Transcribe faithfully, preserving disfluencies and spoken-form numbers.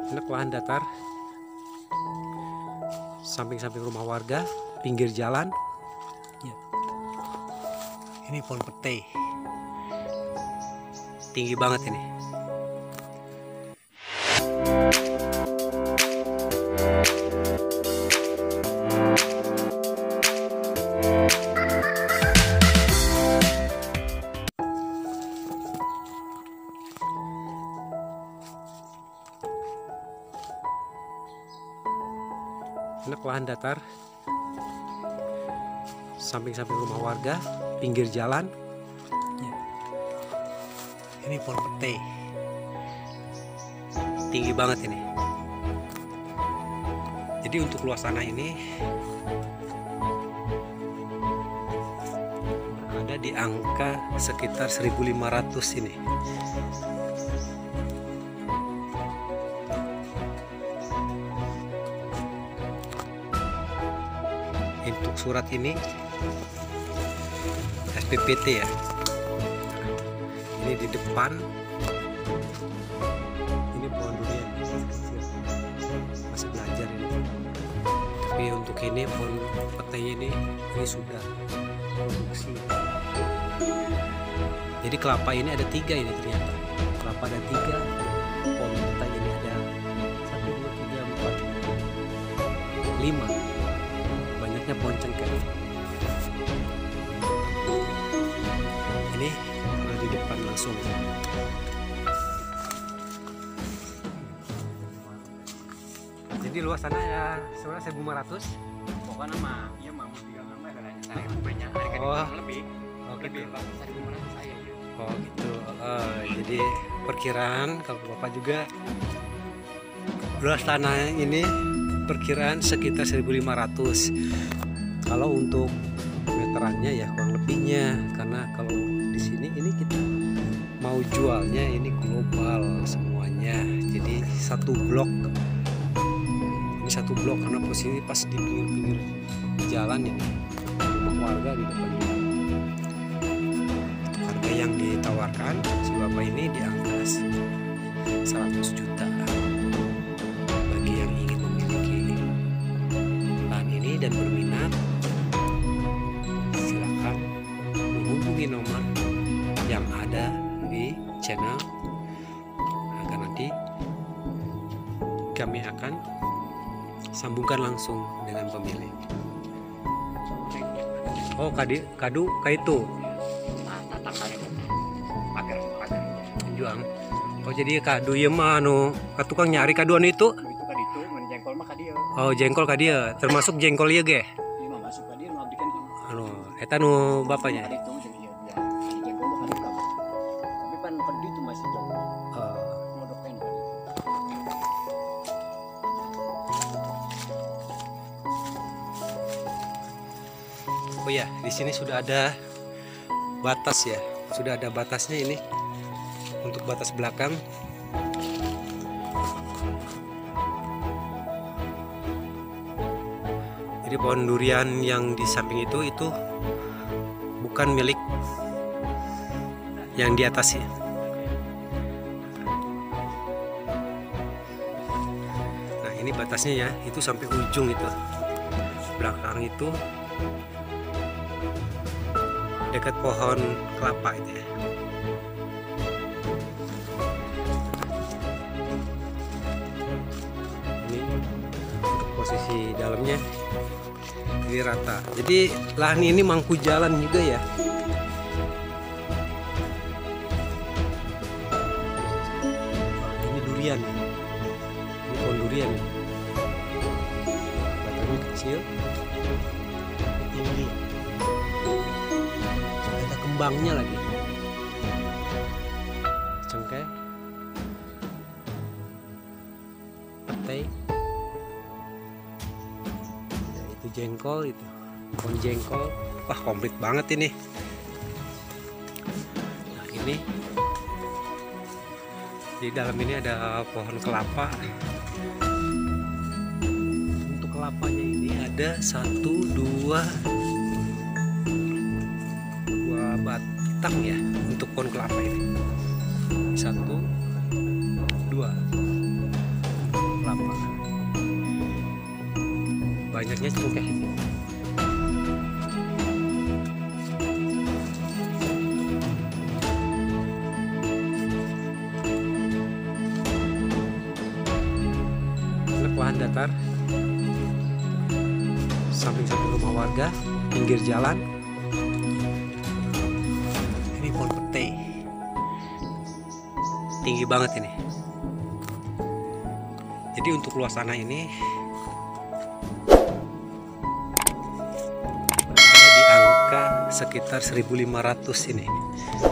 Enak lahan datar, samping-samping rumah warga, pinggir jalan. Ya. Ini pohon petai, tinggi banget ini. Enak lahan datar, samping-samping rumah warga, pinggir jalan. Ya. Ini pohon petai, tinggi banget ini. Jadi untuk luas tanah ini ada di angka sekitar seribu lima ratus ini. Untuk surat ini S P P T ya. Ini di depan. Ini pohon durian masih belajar ini. Tapi untuk ini pohon petai ini ini sudah produksi. Jadi kelapa ini ada tiga ini ternyata. Kelapa ada tiga. Pohon petai ini ada satu, dua, tiga, empat, lima. Banyaknya pohon cengkeh. Ini ada di depan langsung. Jadi luas tanah ya sebenarnya seribu lima ratus. Pokoknya mah iya mah mau tiga ngambil katanya saya banyak hari kan Oh. lebih. Oh, Lebih gitu. bagus seribu lima ratus saya ya. Oh gitu. Oh, jadi perkiraan kalau Bapak juga luas tanah ini perkiraan sekitar seribu lima ratus. Kalau untuk meterannya ya kurang lebihnya, karena kalau di sini ini kita mau jualnya ini global semuanya. Jadi satu blok, ini satu blok karena posisi pas di pinggir-pinggir jalan ini, rumah warga di depannya. Harga yang ditawarkan si bapak ini di angka seratus juta bagi yang ingin memiliki lahan ini dan berminat. Silakan menghubungi nomor yang ada di channel agar nanti kami akan sambungkan langsung dengan pemilik. Oh, kadi kadu kaitu Tatap kali pagar pagar. juang. Oh, jadi kadu ieu mah anu ka tukang nyari kaduan itu. Itu kan itu mun jengkol mah ka dieu. Oh, jengkol ka dieu, termasuk jengkol ieu ge. Ieu mah masuk ka dieu nu abdikan itu. Anu eta nu bapaknya. Ka ditu jeung ieu ya. Di jengkol mah ka ditu. Tapi pan ka ditu masih jauh. Oh. Modok kan ka ditu. Oh ya, di sini sudah ada batas ya. Sudah ada batasnya ini. Untuk batas belakang. Jadi pohon durian yang di samping itu itu bukan milik yang di atas ya. Nah, ini batasnya ya, itu sampai ujung itu. Belakang itu dekat pohon kelapa itu ya. Ini untuk posisi dalamnya ini rata. Jadi lahan ini mangku jalan juga ya. Ini durian. Ini pohon durian. Batangnya kecil, tinggi. Ada kembangnya lagi. Cengkeh, petai, ya, itu jengkol itu, pohon jengkol. Wah, komplit banget ini. Nah, ini di dalam ini ada pohon kelapa. Untuk kelapanya ini ada satu, dua, dua batang ya untuk pohon kelapa ini. Satu, dua. banyaknya cukup ya. Lahan datar, samping-samping rumah warga, pinggir jalan. Ini pohon petai, tinggi banget ini. Jadi untuk luas tanah ini berada di angka sekitar seribu lima ratus ini.